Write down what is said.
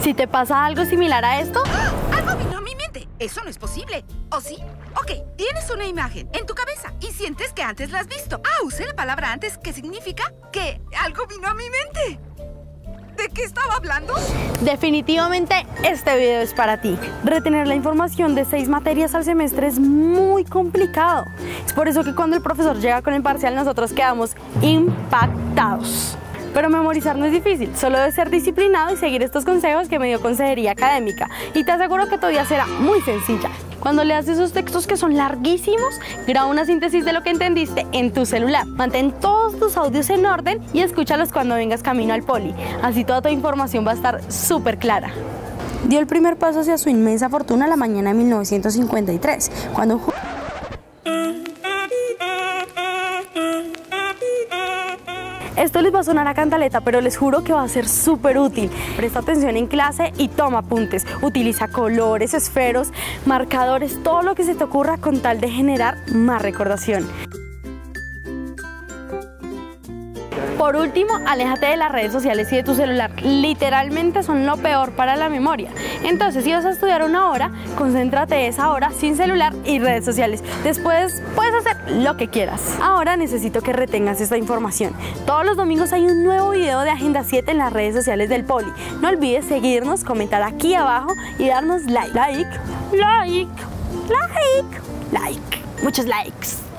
Si te pasa algo similar a esto... ¡Ah! Algo vino a mi mente. Eso no es posible. ¿O sí? Ok, tienes una imagen en tu cabeza y sientes que antes la has visto. Usé la palabra antes, que significa que algo vino a mi mente. ¿De qué estaba hablando? Definitivamente este video es para ti. Retener la información de 6 materias al semestre es muy complicado. Es por eso que cuando el profesor llega con el parcial nosotros quedamos impactados. Pero memorizar no es difícil, solo debes ser disciplinado y seguir estos consejos que me dio Consejería Académica. Y te aseguro que todavía será muy sencilla. Cuando leas esos textos que son larguísimos, graba una síntesis de lo que entendiste en tu celular. Mantén todos tus audios en orden y escúchalos cuando vengas camino al poli. Así toda tu información va a estar súper clara. Dio el primer paso hacia su inmensa fortuna la mañana de 1953, cuando... Esto les va a sonar a cantaleta, pero les juro que va a ser súper útil. Presta atención en clase y toma apuntes. Utiliza colores, esferos, marcadores, todo lo que se te ocurra con tal de generar más recordación. Por último, aléjate de las redes sociales y de tu celular. Literalmente son lo peor para la memoria. Entonces, si vas a estudiar una hora, concéntrate esa hora sin celular y redes sociales. Después puedes hacer lo que quieras. Ahora necesito que retengas esta información. Todos los domingos hay un nuevo video de Agenda 7 en las redes sociales del Poli. No olvides seguirnos, comentar aquí abajo y darnos like. Muchos likes.